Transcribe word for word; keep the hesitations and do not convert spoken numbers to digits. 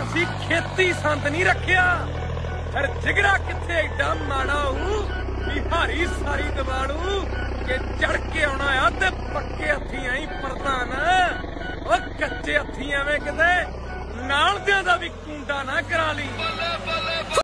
ਤੁਸੀਂ ਖੇਤੀ ਸੰਦ ਨਹੀਂ ਰੱਖਿਆ ਫਿਰ ਜਿਗਰਾ ਕਿੱਥੇ ਏਡਾ ਮਾੜਾ ਹੂ ਵੀ ਹਾਰੀ ਸਾਰੀ ਦਵਾੜੂ ਕਿ ਚੜ ਕੇ ਆਉਣਾ ਆ ਤੇ ਪੱਕੇ ਹੱਥੀਂ ਆਈ ਪ੍ਰਧਾਨ ਉਹ ਕੱਚੇ ਹੱਥੀਂ ਐਵੇਂ ਕਿਤੇ ਨਾਲ ਦਿਆਂ ਦਾ ਵੀ ਕੁੰਡਾ ਨਾ ਕਰਾ ਲਈ।